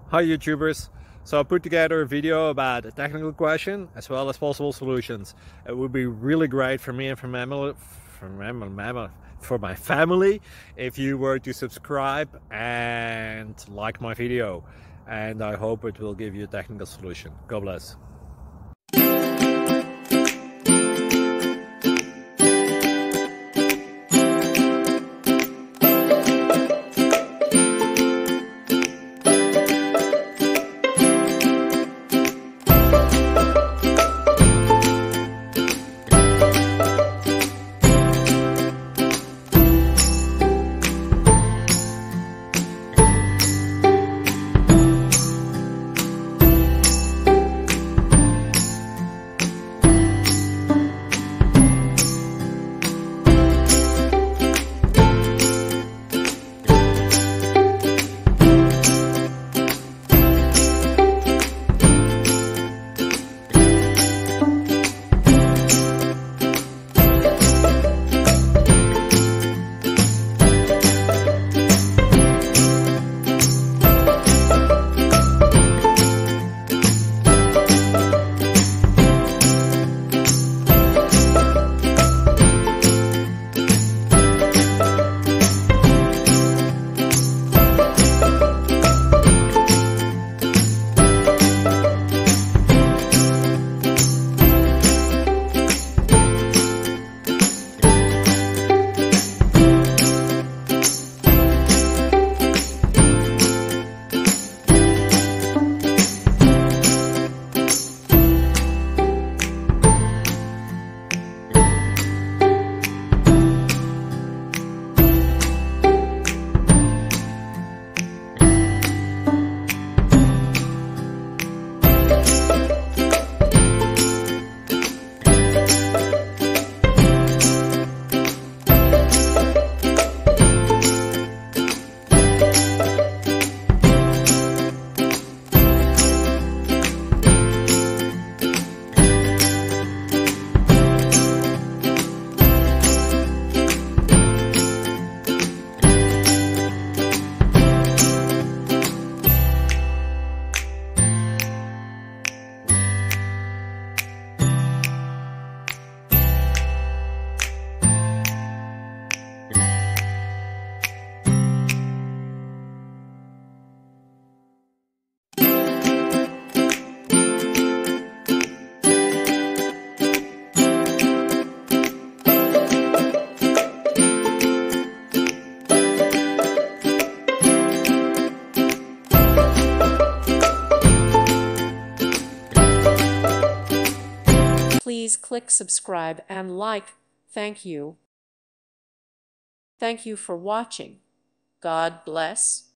Hi YouTubers! So I put together a video about a technical question as well as possible solutions. It would be really great for me and for my family if you were to subscribe and like my video, and I hope it will give you a technical solution. God bless. Please click subscribe and like. Thank you. Thank you for watching. God bless.